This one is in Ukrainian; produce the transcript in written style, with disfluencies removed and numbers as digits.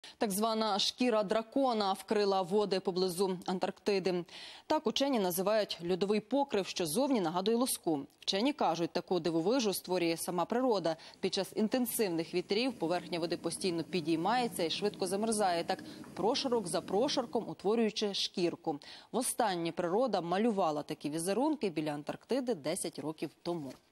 Так звана шкіра дракона вкрила води поблизу Антарктиди. Так учені називають льодовий покрив, що зовні нагадує луску. Вчені кажуть, таку дивовижу створює сама природа. Під час інтенсивних вітрів поверхня води постійно підіймається і швидко замерзає, так прошарок за прошарком утворюючи шкірку. Востаннє природа малювала такі візерунки біля Антарктиди 10 років тому.